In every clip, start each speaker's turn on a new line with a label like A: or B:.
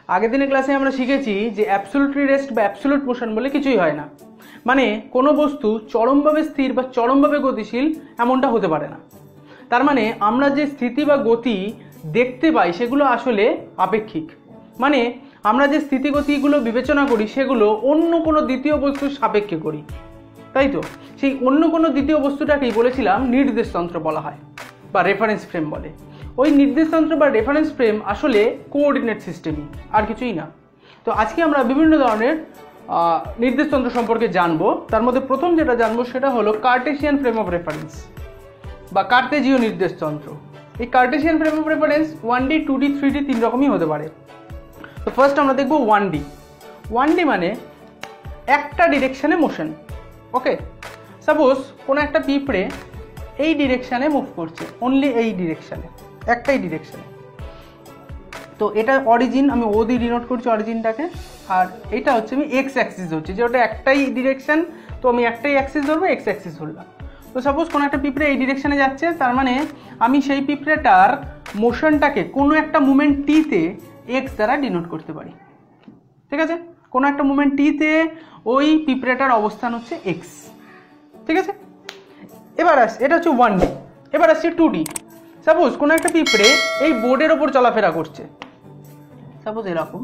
A: আগের দিনের ক্লাসে আমরা শিখেছি যে অ্যাবসোলিউটলি রেস্ট বা অ্যাবসোলিউট মোশন বলে কিছুই হয় না, মানে কোনো বস্তু চরমভাবে স্থির বা চরমভাবে গতিশীল এমনটা হতে পারে না। তার মানে আমরা যে স্থিতি বা গতি দেখতে পাই সেগুলো আসলে আপেক্ষিক, মানে আমরা যে স্থিতিগতিগুলো বিবেচনা করি সেগুলো অন্য কোনো দ্বিতীয় বস্তুর সাপেক্ষে করি, তাই তো? সেই অন্য কোনো দ্বিতীয় বস্তুটাকেই বলেছিলাম নির্দেশতন্ত্র বলা হয় বা রেফারেন্স ফ্রেম বলে। ওই নির্দেশতন্ত্র বা রেফারেন্স ফ্রেম আসলে কোঅর্ডিনেট সিস্টেমই, আর কিছুই না। তো আজকে আমরা বিভিন্ন ধরনের নির্দেশতন্ত্র সম্পর্কে জানবো। তার মধ্যে প্রথম যেটা জানবো সেটা হলো কার্টেসিয়ান ফ্রেম অফ রেফারেন্স বা কার্তেজীয় নির্দেশতন্ত্র। এই Cartesian frame of reference 1D 2D 3D তিন রকমই হতে পারে। তো ফার্স্ট আমরা দেখবো 1D। 1D মানে একটা ডিরেকশানে মোশন। ওকে, সাপোজ কোনো একটা পিঁপড়ে এই ডিরেকশানে মুভ করছে, অনলি এই ডিরেকশানে, একটাই ডিরেকশানে। তো এটা অরিজিন, আমি ও দিয়ে ডিনোট করছি অরিজিনটাকে, আর এটা হচ্ছে আমি এক্স অ্যাক্সিস হচ্ছে, যে ওটা একটাই ডিরেকশান, তো আমি একটাই অ্যাক্সিস ধরবো, এক্স অ্যাক্সিস ধরলাম। তো সাপোজ কোনো একটা পিঁপড়ে এই ডিরেকশানে যাচ্ছে, তার মানে আমি সেই পিঁপড়েটার মোশনটাকে কোনো একটা মুভমেন্ট টিতে এক্স দ্বারা ডিনোট করতে পারি। ঠিক আছে, কোনো একটা মুভমেন্ট টিতে ওই পিঁপড়েটার অবস্থান হচ্ছে এক্স। ঠিক আছে, এবার আসছে, এটা হচ্ছে 1D। এবার আসছে 2D। সাপোজ কোনো একটা পিঁপড়ে এই বোর্ডের ওপর চলাফেরা করছে, সাপোজ এরকম।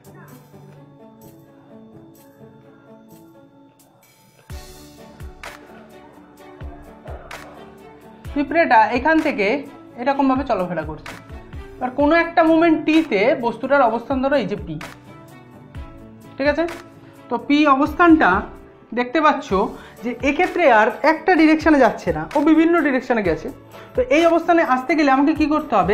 A: পিঁপড়েটা এখান থেকে এরকমভাবে চলাফেরা করছে, আর কোনো একটা মুভমেন্ট টিতে বস্তুটার অবস্থান ধরো এই যে পি। ঠিক আছে, তো পি অবস্থানটা দেখতে পাচ্ছ যে এক্ষেত্রে আর একটা ডিরেকশানে যাচ্ছে না, ও বিভিন্ন ডিরেকশানে গেছে। তো এই অবস্থানে আসতে গেলে আমাকে কি করতে হবে,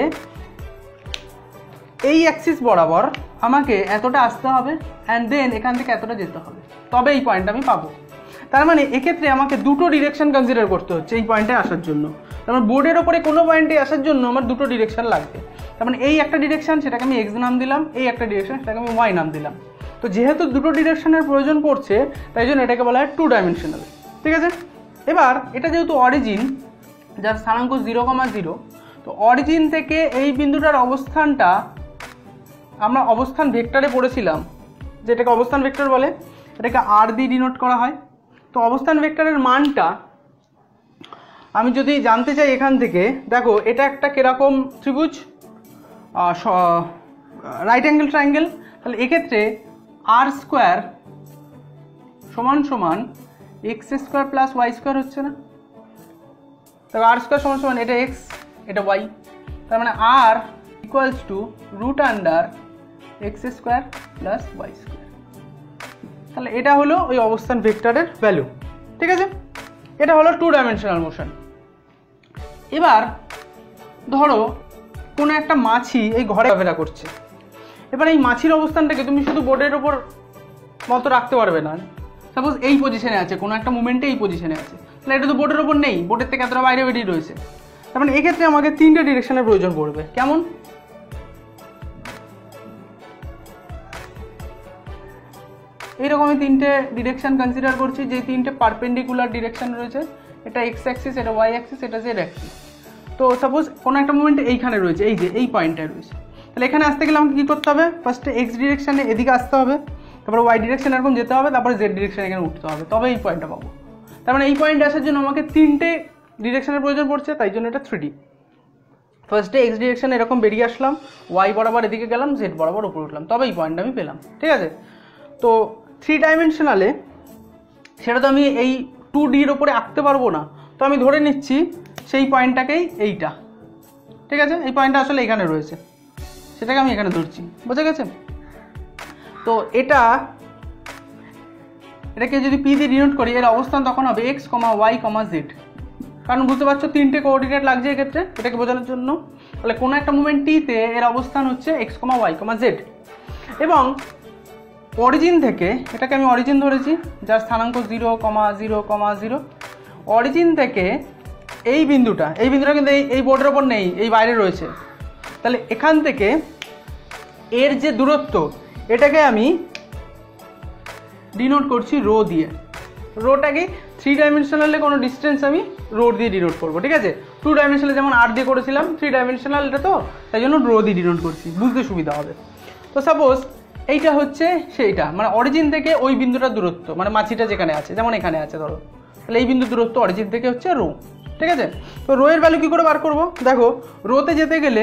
A: এই অ্যাক্সিস বরাবর আমাকে এতটা আসতে হবে, অ্যান্ড দেন এখান থেকে এতটা যেতে হবে, তবে এই পয়েন্ট আমি পাবো। তার মানে এক্ষেত্রে আমাকে দুটো ডিরেকশন কনসিডার করতে হচ্ছে এই পয়েন্টে আসার জন্য। তার মানে বোর্ডের ওপরে কোনো পয়েন্টে আসার জন্য আমার দুটো ডিরেকশন লাগবে। তার মানে এই একটা ডিরেকশন, সেটাকে আমি এক্স নাম দিলাম, এই একটা ডিরেকশন, সেটাকে আমি ওয়াই নাম দিলাম। তো যেহেতু দুটো ডিরেকশনের প্রয়োজন পড়ছে, তাই জন্য এটাকে বলা হয় 2 ডাইমেনশনাল। ঠিক আছে, এবার এটা যেহেতু অরিজিন, যার স্থানাঙ্ক 0,0, তো অরিজিন থেকে এই বিন্দুটার অবস্থানটা আমরা অবস্থান ভেক্টরে পড়েছিলাম, যেটাকে অবস্থান ভেক্টর বলে, এটাকে আর দিয়ে ডিনোট করা হয়। তো অবস্থান ভেক্টরের মানটা আমি যদি জানতে চাই এখান থেকে, দেখো এটা একটা কিরকম ত্রিভুজ, রাইট অ্যাঙ্গেল ট্রায়াঙ্গেল, তাহলে এক্ষেত্রে আর স্কোয়ার সমান সমান X square plus Y square হচ্ছে না? তবে আর স্কোয়ার সমান সমান এটা এক্স, এটা ওয়াই, তার মানে R equals to root under X square plus Y square. তাহলে এটা হলো ওই অবস্থান ভেক্টরের ভ্যালু। ঠিক আছে, এটা হলো 2 ডাইমেনশনাল মোশন। এবার ধরো কোনো একটা মাছি এই ঘরে ঘোরাফেরা করছে, এবার এই মাছির অবস্থানটাকে তুমি শুধু বোর্ডের ওপর মতো রাখতে পারবে না। সাপোজ এই পজিশনে আছে, কোনো একটা মুভমেন্টে এই পজিশনে আছে, তাহলে এটা তো বোর্ডের ওপর নেই, বোর্ডের থেকে এতটা বাইরে বেরিয়ে রয়েছে। তার মানে এক্ষেত্রে আমাকে 3টে ডিরেকশনের প্রয়োজন পড়বে। কেমন? এইরকমই 3টে ডিরেকশন কনসিডার করছি, যে 3টে পারপেন্ডিকুলার ডিরেকশন রয়েছে, এটা এক্স অ্যাক্সিস, এটা ওয়াই অ্যাক্সিস, এটা জেড অ্যাক্সিস। তো সাপোজ কোনো একটা মুভমেন্ট এইখানে রয়েছে, এই যে এই পয়েন্টটায় রয়েছে, তাহলে এখানে আসতে গেলে আমাকে কী করতে হবে, ফার্স্টে এক্স ডিরেকশানে এদিকে আসতে হবে, তারপরে ওয়াই ডিরেকশানে এরকম যেতে হবে, তারপরে জেড ডিরেকশানে এখানে উঠতে হবে, তবে এই পয়েন্টটা পাবো। তার মানে এই পয়েন্টে আসার জন্য আমাকে 3টে ডিরেকশনের প্রয়োজন পড়ছে, তাই জন্য এটা 3D। ফার্স্টে এক্স ডিরেকশানে এরকম বেরিয়ে আসলাম, ওয়াই বরাবর এদিকে গেলাম, জেড বরাবর উপরে উঠলাম, তবে এই পয়েন্টটা আমি পেলাম। ঠিক আছে, তো 3 ডাইমেনশনালে সেটা তো আমি এই 2Dর ওপরে আঁকতে পারবো না, তো আমি ধরে নিচ্ছি সেই পয়েন্টটাকেই এইটা। ঠিক আছে, এই পয়েন্টটা আসলে এখানে রয়েছে, সেটাকে আমি এখানে ধরছি, বোঝা গেছে? তো এটাকে যদি পি দিয়ে ডিনোট করি, এর অবস্থান তখন হবে এক্স, ওয়াই, জেড। কারণ বুঝতে পারছো 3টে কোঅর্ডিনেট লাগছে এক্ষেত্রে, এটাকে বোঝানোর জন্য। তাহলে কোনো একটা মুভমেন্ট টিতে এর অবস্থান হচ্ছে এক্স, ওয়াই, জেড। এবং অরিজিন থেকে, এটাকে আমি অরিজিন ধরেছি, যার স্থানাঙ্ক 0,0,0। অরিজিন থেকে এই বিন্দুটা কিন্তু এই বোর্ডের ওপর নেই, এই বাইরে রয়েছে। তাহলে এখান থেকে এর যে দূরত্ব, এটাকে আমি ডিনোট করছি রো দিয়ে। রোটাকে 3 ডাইমেনশনালে কোনো ডিস্টেন্স আমি রো দিয়ে ডিনোট করবো। ঠিক আছে, 2 ডাইমেনশনালে যেমন আর দিয়ে করেছিলাম, 3 ডাইমেনশনাল এটা তো, তাই জন্য রো দিয়ে ডিনোট করছি, বুঝতে সুবিধা হবে। তো তো সাপোজ এইটা হচ্ছে সেইটা, মানে অরিজিন থেকে ওই বিন্দুটার দূরত্ব, মানে মাছিটা যেখানে আছে, যেমন এখানে আছে ধরো, তাহলে এই বিন্দু দূরত্ব অরিজিন থেকে হচ্ছে রো। ঠিক আছে, তো রো এর ভ্যালু কী করে বার করবো? দেখো রোতে যেতে গেলে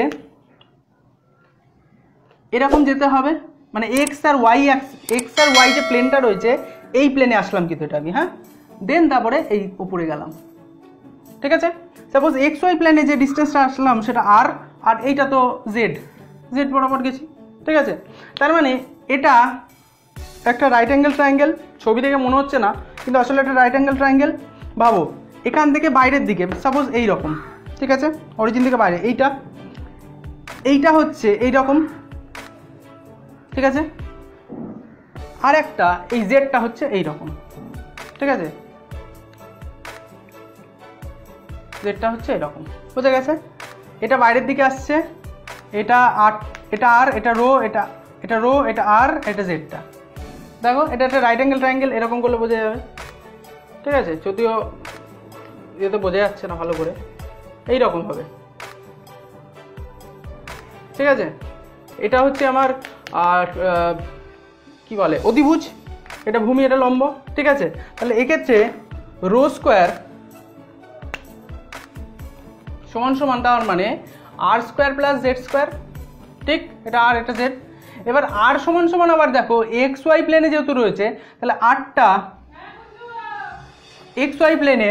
A: এরকম যেতে হবে, মানে এক্স আর ওয়াই যে প্লেনটা রয়েছে এই প্লেনে আসলাম কিন্তু এটা আমি, হ্যাঁ, দেন তারপরে এই উপরে গেলাম। ঠিক আছে, সাপোজ এক্স ওয়াই প্লেনে যে ডিস্টেন্সটা আসলাম সেটা আর, আর এইটা তো জেড বরাবর গেছি। ঠিক আছে, তার মানে এটা একটা রাইট অ্যাঙ্গেল ট্রায়াঙ্গেল, ছবি দেখে মনে হচ্ছে না কিন্তু আসলে একটা রাইট অ্যাঙ্গেল ট্রায়াঙ্গেল। ভাবো এখান থেকে বাইরের দিকে সাপোজ এই রকম, ঠিক আছে, অরিজিন থেকে বাইরে এইটা হচ্ছে এই রকম। ঠিক আছে, আর একটা এই জেডটা হচ্ছে এই রকম। ঠিক আছে, জেডটা হচ্ছে এরকম, বোঝা গেছে? এটা বাইরের দিকে আসছে, এটা আর, এটা রো, এটা রো, এটা আর, এটা জেডটা। দেখো এটা একটা রাইট অ্যাঙ্গেল ট্রায়াঙ্গেল, এরকম করলে বোঝা যাবে। ঠিক আছে, যদিও ইয়েতে বোঝা যাচ্ছে না ভালো করে, এইরকম হবে। ঠিক আছে, এটা হচ্ছে আমার আর কি বলে অধিভুজ, এটা ভূমি, এটা লম্ব। ঠিক আছে, তাহলে এক্ষেত্রে রো স্কোয়ার সমান সমান তার মানে R square plus Z square. ঠিক, এটা আর, এটা জেড। এবার আর সমান সমান আবার দেখো এক্স ওয়াই প্লেনে যেহেতু রয়েছে, তাহলে আরটা এক্স ওয়াই প্লেনে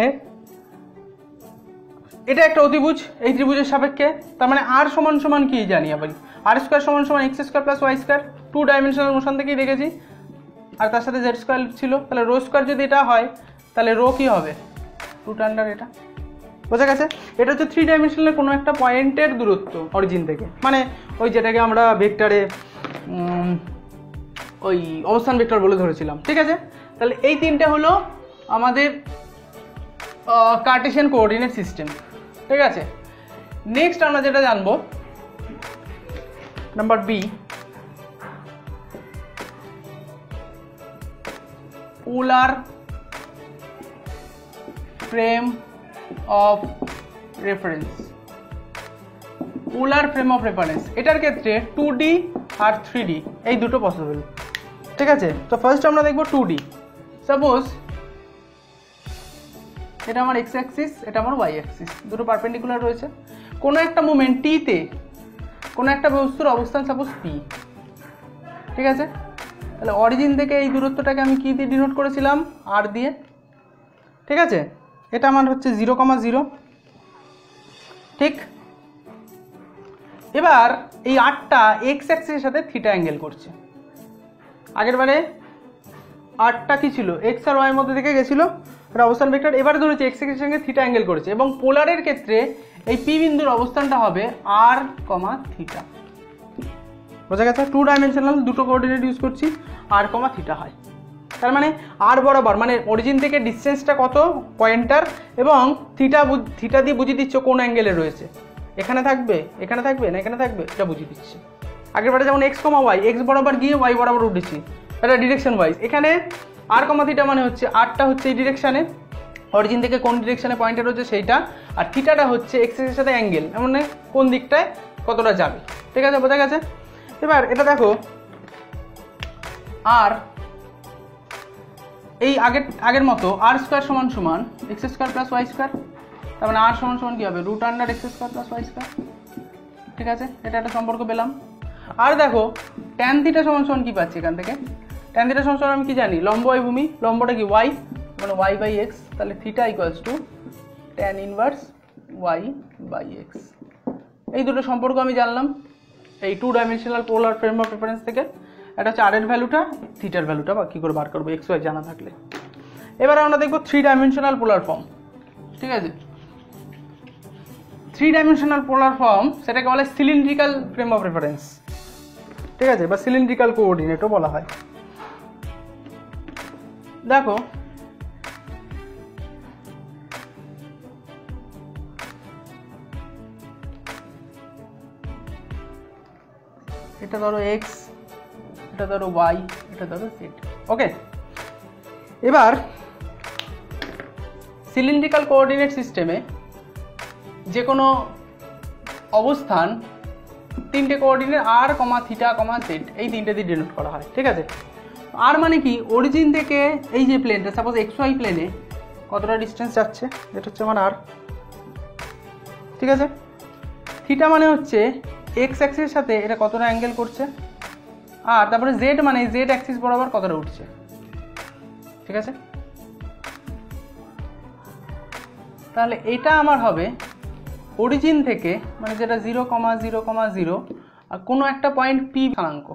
A: এটা একটা অতিভুজ এই ত্রিভুজের সাপেক্ষে, তার মানে আর সমান সমান কি জানি আবার, আর স্কোয়ার সমান সমান X square plus Y square, 2 dimensional motion থেকেই দেখেছি, আর তার সাথে জেড স্কোয়ার ছিল। তাহলে রো স্কোয়ার যদি এটা হয় তাহলে রো কি হবে, রুট আন্ডার এটা। বোঝা গেছে? এটা হচ্ছে 3 ডাইমেনশনালের কোনো একটা পয়েন্টের দূরত্ব অরিজিন থেকে, মানে ওই যেটাকে আমরা ভেক্টরে ওই অবস্থান ভেক্টর বলে ধরেছিলাম। ঠিক আছে, তাহলে এই তিনটে হলো আমাদের কার্টেশিয়ান কোঅর্ডিনেট সিস্টেম। ঠিক আছে, নেক্সট আমরা যেটা জানবো number B, polar frame of reference. Polar frame of reference এটার ক্ষেত্রে 2D আর 3D এই দুটো পসিবল। ঠিক আছে, তো ফার্স্ট আমরা দেখবো 2D। সাপোজ এটা আমার এক্স অ্যাক্সিস, এটা আমার ওয়াই অ্যাক্সিস, দুটো পারপেন্ডিকুলার রয়েছে। কোনো একটা মোমেন্ট টিতে কোনো একটা বস্তুর অবস্থান সাপোজ পি। ঠিক আছে, তাহলে অরিজিন থেকে এই দূরত্বটাকে আমি কি দিয়ে ডিনোট করেছিলাম, আর দিয়ে। ঠিক আছে, এটা আমার হচ্ছে 0,0। ঠিক, এবার এই আরটা এক্স অ্যাক্সিসের সাথে থিটা অ্যাঙ্গেল করছে। আগের বারে আরটা কি ছিল, এক্স আর ওয়াইয়ের মধ্যে থেকে গেছিল এটা অবস্থান ভেক্টর, এবারে ধরেছে এক্স অ্যাক্সিসের সঙ্গে থিটা অ্যাঙ্গেল করেছে, এবং পোলারের ক্ষেত্রে এই পি বিন্দুর অবস্থানটা হবে আর কমা থিটা। বোঝা গেছে? 2 ডাইমেনশনাল দুটো কোঅর্ডিনেট ইউজ করছি, আর কমা থিটা হয়। তার মানে আর বরাবর, মানে অরিজিন থেকে ডিস্টেন্সটা কত পয়েন্টার, এবং থিটা দিয়ে বুঝিয়ে দিচ্ছ কোন অ্যাঙ্গেলে রয়েছে, এখানে থাকবে, এখানে থাকবে না এখানে থাকবে, এটা বুঝিয়ে দিচ্ছে। আগের বারে যেমন এক্স কমা ওয়াই, এক্স বরাবর গিয়ে ওয়াই বরাবর উঠেছি, এটা ডিরেকশন ওয়াইজ। এখানে আর কমা থিটা মানে হচ্ছে আরটা হচ্ছে এই ডিরেকশানে, অরিজিন থেকে কোন ডিরেকশানে পয়েন্টার হচ্ছে সেইটা, আর থিটাটা হচ্ছে এক্সের সাথে অ্যাঙ্গেল, মানে কোন দিকটায় কতটা যাবে। ঠিক আছে, বোঝা গেছে? এবার এটা দেখো আর এই আগের মতো আর স্কোয়ার সমান সমান X square plus Y square, তার মানে আর সমান সমান কী হবে, root under X square plus Y square. ঠিক আছে, এটা একটা সম্পর্ক পেলাম। আর দেখো ট্যান থিটা সমান সমান কী পাচ্ছি এখান থেকে, ট্যান থিটা সমান সমান আমি কি জানি, লম্ব বাই ভূমি, লম্বটা কি ওয়াই, মানে ওয়াই বাই এক্স, তাহলে theta equals to tan inverse Y by X. এই দুটো সম্পর্ক আমি জানলাম এই 2 dimensional polar frame of reference থেকে। এটা হচ্ছে আর এর ভ্যালুটা, থিটার ভ্যালুটা বা কী করে বার করবো, এক্স ওয়াই জানা থাকলে। এবার আমরা দেখবো 3 ডাইমেনশনাল পোলার ফর্ম। ঠিক আছে, 3 ডাইমেনশনাল পোলার ফর্ম সেটাকে বলে সিলিন্ড্রিক্যাল ফ্রেম অফ রেফারেন্স। ঠিক আছে, বা সিলিন্ড্রিক্যাল কোঅর্ডিনেটও বলা হয়। দেখো এটা ধরো এক্স, এটা ধরো ওয়াই, এটা ধরো জেড। ওকে, এবার সিলিন্ড্রিক্যাল কোঅর্ডিনেট সিস্টেমে যে কোনো অবস্থান তিনটে coordinate R comma theta comma Z, এই তিনটে দিয়ে ডিনোট করা হয়। ঠিক আছে, আর মানে কি অরিজিন থেকে এই যে প্লেনটা সাপোজ এক্স ওয়াই প্লেনে কতটা ডিস্টেন্স যাচ্ছে, এটা হচ্ছে আমার আর। ঠিক আছে, থিটা মানে হচ্ছে এক্স অ্যাক্সিসের সাথে এটা কতটা অ্যাঙ্গেল করছে, আর তারপরে জেড মানে জেড অ্যাক্সিস বরাবর কতটা উঠছে। ঠিক আছে, তাহলে এটা আমার হবে অরিজিন থেকে মানে যেটা 0,0,0 আর কোনো একটা পয়েন্ট পি স্থানাঙ্ক।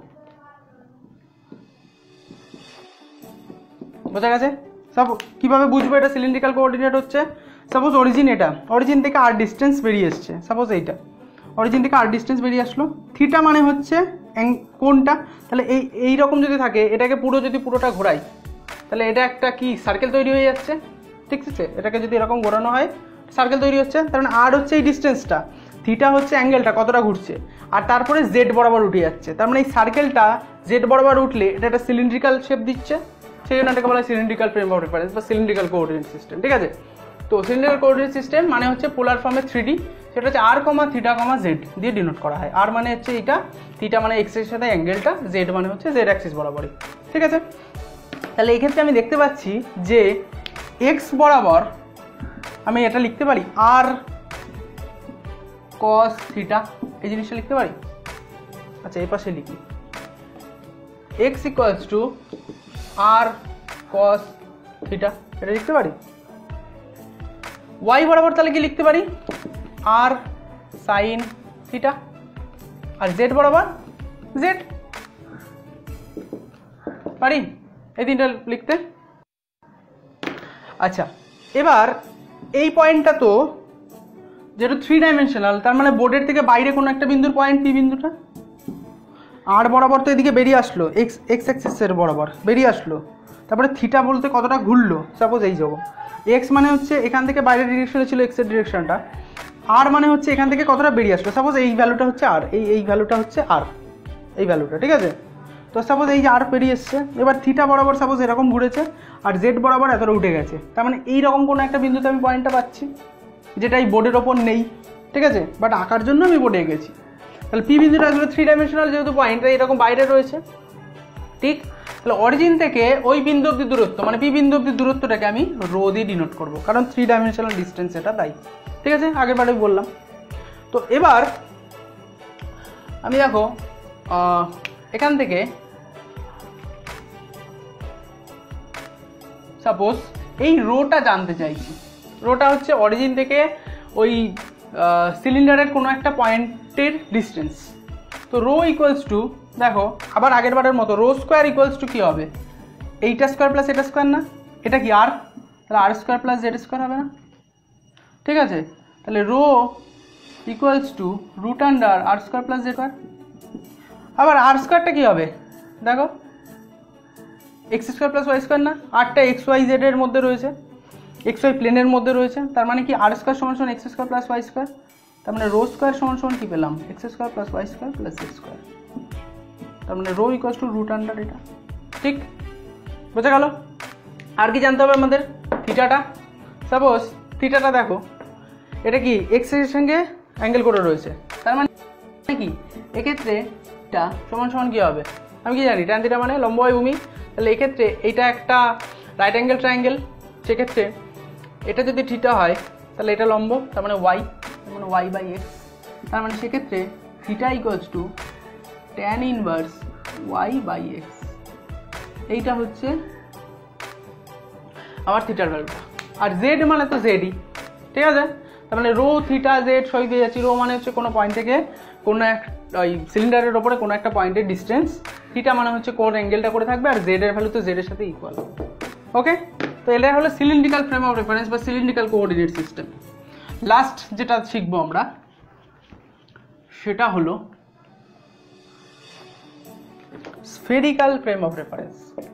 A: বোঝা গেছে? সব কিভাবে বুঝবো এটা সিলিন্ড্রিক্যাল কোঅর্ডিনেট হচ্ছে, সাপোজ অরিজিন এটা, অরিজিন থেকে আর ডিস্টেন্স বেরিয়ে এসছে, সাপোজ এইটা অরিজিন থেকে আর ডিস্টেন্স বেরিয়ে আসলো, থিটা মানে হচ্ছে কোনটা, তাহলে এই রকম যদি থাকে এটাকে পুরোটা ঘোরাই তাহলে এটা একটা কি সার্কেল তৈরি হয়ে যাচ্ছে। ঠিক আছে, এটাকে যদি এরকম ঘোরানো হয় সার্কেল তৈরি হচ্ছে, তার মানে আর হচ্ছে এই ডিস্টেন্সটা, থিটা হচ্ছে অ্যাঙ্গেলটা কতটা ঘুরছে, আর তারপরে জেড বরাবর উঠে যাচ্ছে, তার মানে এই সার্কেলটা জেড বরাবর উঠলে এটা একটা সিলিন্ড্রিক্যাল শেপ দিচ্ছে, সেই জন্য এটাকে বলা হয় সিলিন্ড্রিক্যাল ফ্রেম অফ রেফারেন্স বা সিলিন্ড্রিক্যাল কোঅর্ডিনেট সিস্টেম। ঠিক আছে, তো সিলিন্ড্রিক্যাল কোঅর্ডিনেট সিস্টেম মানে হচ্ছে পোলার ফর্মে 3D, সেটা হচ্ছে R comma theta comma Z দিয়ে ডিনোট করা হয়। আর মানে হচ্ছে এটা, থিটা মানে এক্স এর সাথে অ্যাঙ্গেলটা, জেড মানে হচ্ছে জেড অ্যাক্সিস বরাবরই। ঠিক আছে, তাহলে এই ক্ষেত্রে আমি দেখতে পাচ্ছি যে এক্স বরাবর আমি এটা লিখতে পারি আর কস থিটা, এই জিনিসটা লিখতে পারি। আচ্ছা, এই পাশে লিখি X equals to R cos theta, এটা লিখতে পারি। ওয়াই বরাবর তাহলে কি লিখতে পারি, আর সাইন থিটা, আর জেড বরাবর জেড, পারি এই তিনটা লিখতে। আচ্ছা, এবার এই পয়েন্টটা তো যেটা 3 ডাইমেনশনাল, তার মানে বোর্ডের থেকে বাইরে কোনো একটা বিন্দুর পয়েন্ট পি বিন্দুটা, আর বরাবর তো এদিকে বেরিয়ে আসলো, এক্স অ্যাক্সিসের বরাবর বেরিয়ে আসলো, তারপরে থিটা বলতে কতটা ঘুরলো, সাপোজ এই যাবো, এক্স মানে হচ্ছে এখান থেকে বাইরের ডিরেকশনে ছিল এক্সের ডিরেকশনটা, আর মানে হচ্ছে এখান থেকে কতটা বেরিয়ে আসলো, সাপোজ এই ভ্যালুটা হচ্ছে আর, এই ভ্যালুটা হচ্ছে আর, এই ভ্যালুটা। ঠিক আছে, তো সাপোজ এই যে আর বেরিয়ে এসছে, এবার থিটা বরাবর সাপোজ এরকম ঘুরেছে আর জেড বরাবর এতটা উঠে গেছে, তার মানে এইরকম কোনো একটা বিন্দুতে আমি পয়েন্টটা পাচ্ছি যেটা এই বোর্ডের ওপর নেই। ঠিক আছে, বাট আঁকার জন্য আমি বোর্ডে গেছি, তাহলে পি বিন্দুটা আসলে 3 ডাইমেনশনাল যেহেতু পয়েন্টটা এরকম বাইরে রয়েছে। ঠিক, তাহলে অরিজিন থেকে ওই বিন্দু অব্দি দূরত্ব মানে পি বিন্দু অব্দি দূরত্বটাকে আমি রো দিয়ে ডিনোট করবো, কারণ 3 ডাইমেনশনাল ডিস্টেন্স এটা তাই। ঠিক আছে, আগের বারে বললাম। তো এবার আমি দেখো এখান থেকে সাপোজ এই রোটা জানতে চাইছি, রোটা হচ্ছে অরিজিন থেকে ওই সিলিন্ডারের কোনো একটা পয়েন্টের ডিস্টেন্স। তো রো ইকুয়ালস টু, দেখো আবার আগের বারের মতো রো স্কোয়ার ইকুয়ালস টু কী হবে, এইটা স্কোয়ার প্লাস এটা স্কোয়ার না, এটা কি আর, তাহলে R square plus Z square হবে না। ঠিক আছে, তাহলে rho equals to root under R square plus Z square. আবার আর স্কোয়ারটা কী হবে, দেখো X square plus Y square না, আরটা এক্স ওয়াই জেডের মধ্যে রয়েছে, এক্স ওয়াই প্লেনের মধ্যে রয়েছে, তার মানে কি আর স্কোয়ার সমান সমান X square plus Y square, তার মানে রো স্কোয়ার সমান সমান কী পেলাম, X square plus Y square plus Z square, তার মানে rho equals to root under এটা। ঠিক, বোঝা গেল? আর কি জানতে হবে আমাদের, থিটাটা, সাপোজ থিটাটা দেখো এটা কি এক্স এর সঙ্গে অ্যাঙ্গেল করে রয়েছে, তার মানে কি এক্ষেত্রে এটা সমান সমান কী হবে, আমি কি জানি ট্যান থিটা মানে লম্ববায়ু ভূমি, তাহলে এক্ষেত্রে এইটা একটা রাইট অ্যাঙ্গেল ট্রায়াঙ্গেল, সেক্ষেত্রে এটা যদি থিটা হয় তাহলে এটা লম্ব, তার মানে ওয়াই, তার মানে ওয়াই বাই এক্স, তার মানে সেক্ষেত্রে theta equals to tan inverse Y by X, এইটা হচ্ছে আমার থিটার ভ্যালুটা। আর জেড মানে তো জেডই। ঠিক আছে, তার মানে রো থিটা জেড সবই পেয়ে যাচ্ছি। রো মানে হচ্ছে কোনো পয়েন্ট থেকে কোনো এক ওই সিলিন্ডারের ওপরে কোনো একটা পয়েন্টের ডিস্টেন্স, থিটা মানে হচ্ছে কোন অ্যাঙ্গেলটা করে থাকবে, আর জেড এর ভ্যালু তো জেড এর সাথে ইকুয়াল। ওকে, তো এটা হলো সিলিন্ড্রিক্যাল ফ্রেম অফ রেফারেন্স বা সিলিন্ড্রিক্যাল কোঅর্ডিনেট সিস্টেম। লাস্ট যেটা শিখবো আমরা সেটা হলো spherical frame of reference.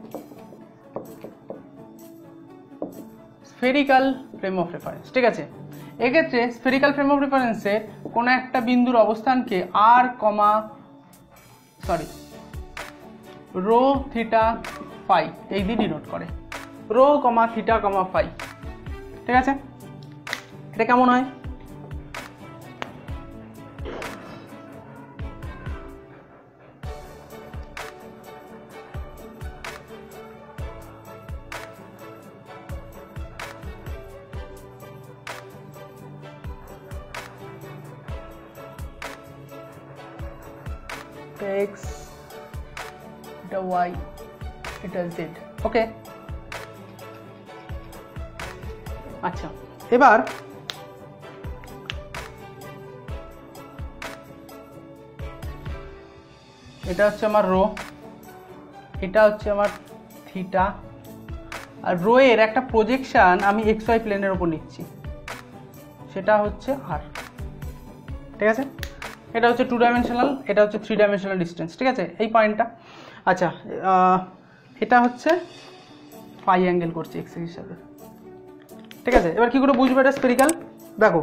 A: Spherical frame of reference, ঠিক আছে, এক্ষেত্রে স্ফেরিক্যাল ফ্রেম অফ রেফারেন্সে কোনো একটা বিন্দুর অবস্থানকে আর রো থিটা ফাই এই দিয়ে ডিনোট করে, রো থিটা ফাই। ঠিক আছে, এটা কেমন হয়, এক্স, এটা ওয়াই, এটা জেড। ওকে, আচ্ছা এবার এটা হচ্ছে আমার রো, এটা হচ্ছে আমার থিটা, আর রো এর একটা প্রজেকশন আমি এক্স ওয়াই প্লেনের উপর নিচ্ছি, সেটা হচ্ছে আর। ঠিক আছে, এটা হচ্ছে 2 ডাইমেনশনাল, এটা হচ্ছে 3 ডাইমেনশনাল ডিস্টেন্স। ঠিক আছে, এই পয়েন্টটা। আচ্ছা, এটা হচ্ছে ফাই অ্যাঙ্গেল করছে এক্স এর হিসাবে। ঠিক আছে, এবার কি করে বুঝবো এটা স্ফেরিক্যাল? দেখো,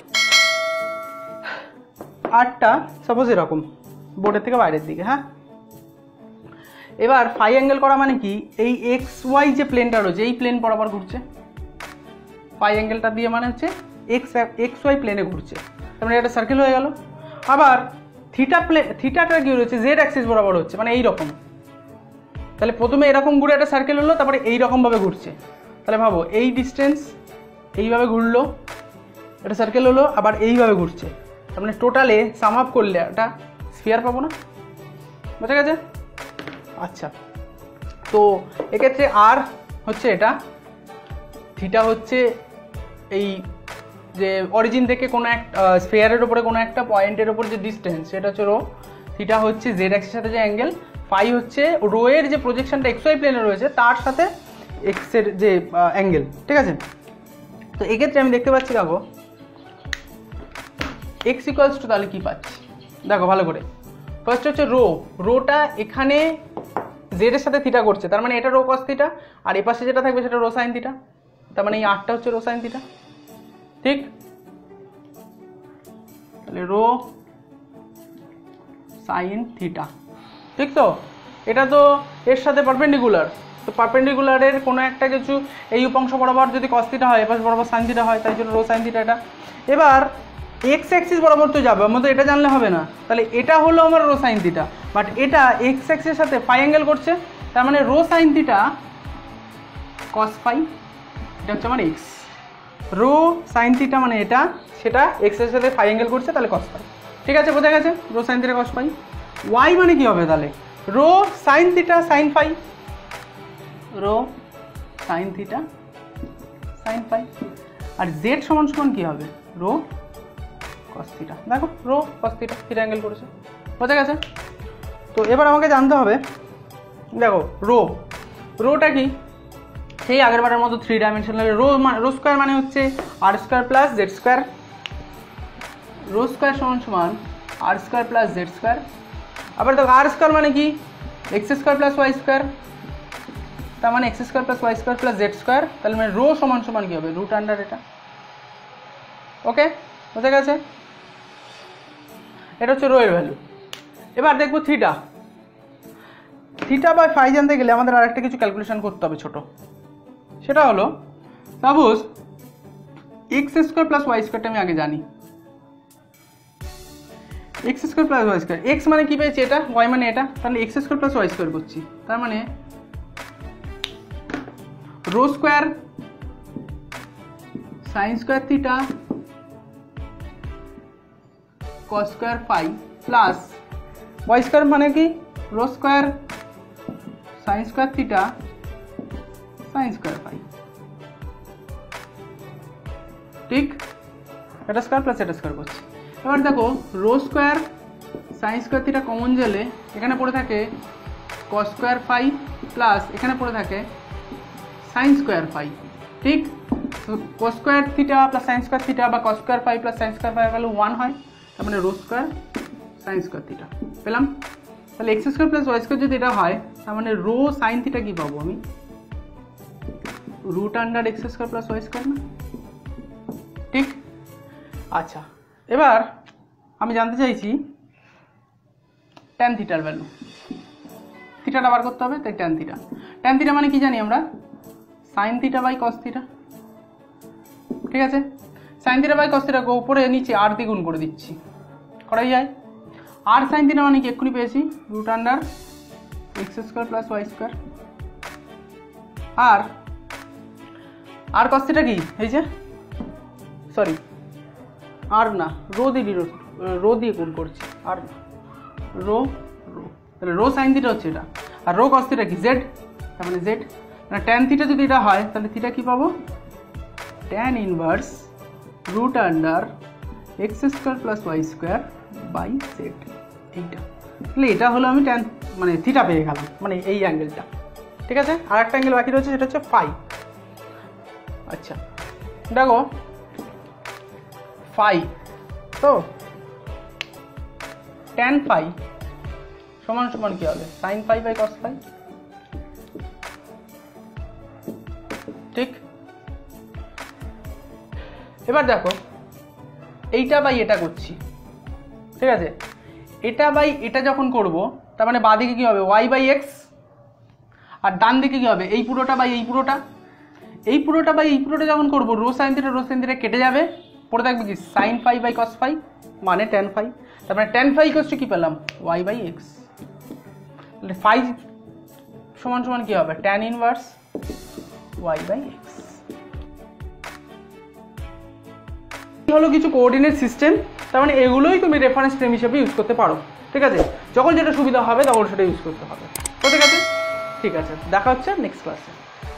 A: আরটা সাপোজ এরকম বোর্ডের থেকে বাইরের দিকে। হ্যাঁ, এবার ফাই অ্যাঙ্গেল করা মানে কি, এই এক্স ওয়াই যে প্লেনটা রয়েছে এই প্লেন বরাবর ঘুরছে। ফাই অ্যাঙ্গেলটা দিয়ে মানে হচ্ছে এক্স ওয়াই প্লেনে ঘুরছে, তার মানে এটা সার্কেল হয়ে গেল। আবার থিটাটা কি রয়েছে, জেড অ্যাক্সিস বরাবর হচ্ছে, মানে এইরকম। তাহলে প্রথমে এরকম ঘুরে একটা সার্কেল হলো, তারপরে এইরকমভাবে ঘুরছে। তাহলে ভাবো, এই ডিস্টেন্স এইভাবে ঘুরলো, এটা সার্কেল হলো, আবার এইভাবে ঘুরছে, তার মানে টোটালে সাম আপ করলে একটা স্ফিয়ার পাবো না? বোঝা গেছে? আচ্ছা, তো এক্ষেত্রে আর হচ্ছে এটা, থিটা হচ্ছে এই যে অরিজিন থেকে কোনো একটা স্ফিয়ারের উপরে কোনো একটা পয়েন্টের উপর যে ডিস্টেন্স, সেটা হচ্ছে রো। থিটা হচ্ছে জেড অ্যাক্সিসের সাথে যে অ্যাঙ্গেল, ফাই হচ্ছে রো এর যে প্রজেকশনটা এক্স ওয়াই প্লেনে রয়েছে তার সাথে এক্স এর যে অ্যাঙ্গেল। ঠিক আছে, তো এক্ষেত্রে আমি দেখতে পাচ্ছি, দেখো এক্স ইকুয়ালস টু, তাহলে কি পাচ্ছি দেখো ভালো করে। ফার্স্ট হচ্ছে রো, রোটা এখানে জেড এর সাথে থিটা করছে, তার মানে এটা রো কস থিটা, আর এ পাশে যেটা থাকবে সেটা রো সাইন থিটা, তার মানে এই আরটা হচ্ছে রো সাইন থিটা। ঠিক, তাহলে রো সাইন থিটা। ঠিক তো, এটা তো এর সাথে পারপেন্ডিকুলার, তো পারপেন্ডিকুলারের কোনো একটা কিছু এই উপাংশ বরাবর যদি কস থিটা হয়, এপাশ বরাবর সাইন থিটা হয়, তাই জন্য রো সাইন থিটা এটা। এবার এক্স অ্যাক্সিস বরাবর তো যাবে, আমাদের এটা জানলে হবে না, তাহলে এটা হলো আমার রো সাইন থিটা, বাট এটা এক্স অ্যাক্সিসের সাথে ফাই অ্যাঙ্গেল করছে, তার মানে rho sine theta cos phi, এটা হচ্ছে আমার এক্স। রো সাইন থিটা মানে এটা, সেটা এক্স এর সাথে ফাই অ্যাঙ্গেল করছে, তাহলে কস ফাই। ঠিক আছে, বোঝা গেছে? Rho sine theta cos phi. Y মানে কি হবে তাহলে? Rho sine theta sine phi, rho sine theta sine phi. আর জেড সমান সমান কি হবে? Rho cos theta. দেখো, rho cos theta, theta angle করেছে। বোঝা গেছে? তো এবার আমাকে জানতে হবে, দেখো রোটা কি, সেই আগের বারের মতো 3 ডাইমেনশনাল। রো স্কোয়ার মানে হচ্ছে R square plus Z square, rho square সমান সমান R square plus Z square. আবার দেখো, আর স্কোয়ার মানে কি, X square plus Y square, তার মানে X square plus Y square plus Z square, তাহলে মানে রো সমান সমান কি হবে? রুট আন্ডার এটা। ওকে, বোঝা গেছে? এটা হচ্ছে রো এর ভ্যালু। এবার দেখবো থিটা। থিটা বাই ফাই জানতে গেলে আমাদের আর একটা কিছু ক্যালকুলেশন করতে হবে ছোট, সেটা হলো suppose X square plus Y স্কোয়ারটা আমি আগে জানি, X square plus Y square, X মানে কি পেয়েছি এটা, ওয়াই মানে এটা, তাহলে X square plus Y square করছি, তার মানে rho square sine square theta cos square phi plus Y square মানে কি, rho square sine square theta sine square phi. ঠিক, এটা স্কোয়ার প্লাস এটা স্কোয়ার করছি। এবার দেখো, rho square sine square theta common গেলে এখানে পড়ে থাকে কস স্কোয়ার ফাই প্লাস এখানে পড়ে থাকে সাইন স্কোয়ার ফাই। ঠিক, cos square theta plus sine square theta বা cos square phi plus sine square phi value 1 হয়, তার মানে rho square sine square theta পেলাম। তাহলে X square plus Y square যদি এটা হয়, তার মানে রো সাইন থিটা কি পাবো আমি, root under X square plus Y square না? ঠিক, আচ্ছা এবার আমি জানতে চাইছি ট্যান থিটার ভ্যালু, থিটাটা বার করতে হবে, তাই ট্যান থিটা। ট্যান থিটা মানে কি জানি আমরা, sine theta by cos theta. ঠিক আছে, সাইন থিটা বাই কস থিটাকে উপরে নিচে আর দিয়ে গুণ করে দিচ্ছি, করাই যায়। আর সাইন থিটা মানে কি এক্ষুনি পেয়েছি, root under X square plus Y square. আর কস থিটা কি, এই যে সরি আর না, রো দিয়ে গুণ করছি, আর রো রো, তাহলে রো সাইন থিটা হচ্ছে এটা, আর রো কস থিটা কি জেড, তার মানে জেড। ট্যান থিটা যদি এটা হয় তাহলে থিটা কি পাবো, tan inverse root under X square plus Y square by Z, এইটা। তাহলে এটা হলো আমি ট্যান মানে থিটা পেয়ে গেলাম, মানে এই অ্যাঙ্গেলটা। ঠিক আছে, আর একটা অ্যাঙ্গেল বাকি রয়েছে, সেটা হচ্ছে ফাই। আচ্ছা দেখো ফাই, তো ট্যান ফাই সমান সমান কি হবে, sine phi by cos phi. ঠিক, এবার দেখো এইটা বাই এটা করছি, ঠিক আছে, এটা বাই এটা যখন করব তার মানে বাঁ দিকে কি হবে ওয়াই বাই এক্স, আর ডান দিকে কি হবে এই পুরোটা বাই এই পুরোটা, এই পুরোটা বাই এই পুরোটা যখন করবো রো সাইন থিটা কেটে যাবে, পরে থাকবে কি sine phi by cos phi মানে ট্যান ফাই, তার মানে ট্যান ফাই ইকুয়াল টু কি পেলাম ওয়াই বাই এক্স। তাহলে ফাই সমান সমান কি হবে tan inverse Y by X. হলো কিছু কোঅর্ডিনেট সিস্টেম, তার মানে এগুলোই তুমি রেফারেন্স ফ্রেম হিসেবে ইউজ করতে পারো। ঠিক আছে, যখন যেটা সুবিধা হবে তখন সেটা ইউজ করতে হবে। তো ঠিক আছে, ঠিক আছে, দেখা হচ্ছে নেক্সট ক্লাসে।